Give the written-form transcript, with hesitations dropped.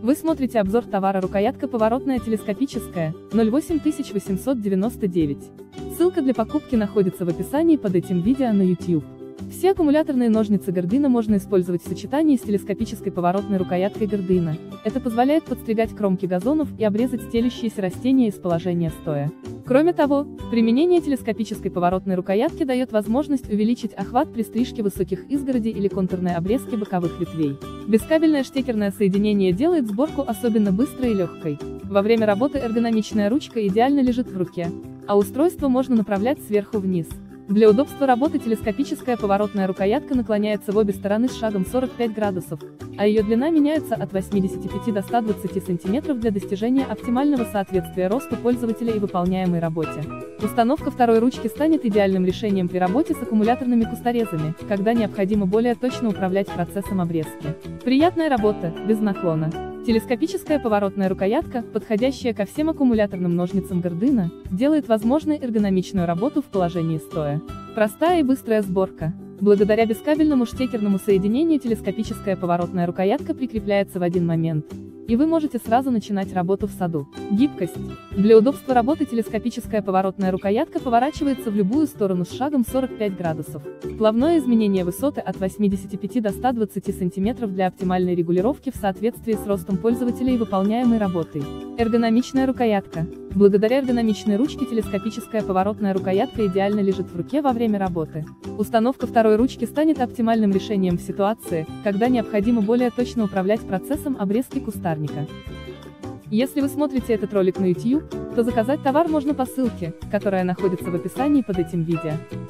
Вы смотрите обзор товара рукоятка поворотная телескопическая, 08899. Ссылка для покупки находится в описании под этим видео на YouTube. Все аккумуляторные ножницы Gardena можно использовать в сочетании с телескопической поворотной рукояткой Gardena. Это позволяет подстригать кромки газонов и обрезать стелющиеся растения из положения стоя. Кроме того, применение телескопической поворотной рукоятки дает возможность увеличить охват при стрижке высоких изгородей или контурной обрезке боковых ветвей. Бескабельное штекерное соединение делает сборку особенно быстрой и легкой. Во время работы эргономичная ручка идеально лежит в руке, а устройство можно направлять сверху вниз. Для удобства работы телескопическая поворотная рукоятка наклоняется в обе стороны с шагом 45 градусов, а ее длина меняется от 85 до 120 см для достижения оптимального соответствия росту пользователя и выполняемой работе. Установка второй ручки станет идеальным решением при работе с аккумуляторными кусторезами, когда необходимо более точно управлять процессом обрезки. Приятная работа, без наклона. Телескопическая поворотная рукоятка, подходящая ко всем аккумуляторным ножницам Gardena, делает возможной эргономичную работу в положении стоя. Простая и быстрая сборка. Благодаря бескабельному штекерному соединению телескопическая поворотная рукоятка прикрепляется в один момент, и вы можете сразу начинать работу в саду. Гибкость. Для удобства работы телескопическая поворотная рукоятка поворачивается в любую сторону с шагом 45 градусов. Плавное изменение высоты от 85 до 120 см для оптимальной регулировки в соответствии с ростом пользователя и выполняемой работой. Эргономичная рукоятка. Благодаря эргономичной ручке телескопическая поворотная рукоятка идеально лежит в руке во время работы. Установка второй ручки станет оптимальным решением в ситуации, когда необходимо более точно управлять процессом обрезки кустарника. Если вы смотрите этот ролик на YouTube, то заказать товар можно по ссылке, которая находится в описании под этим видео.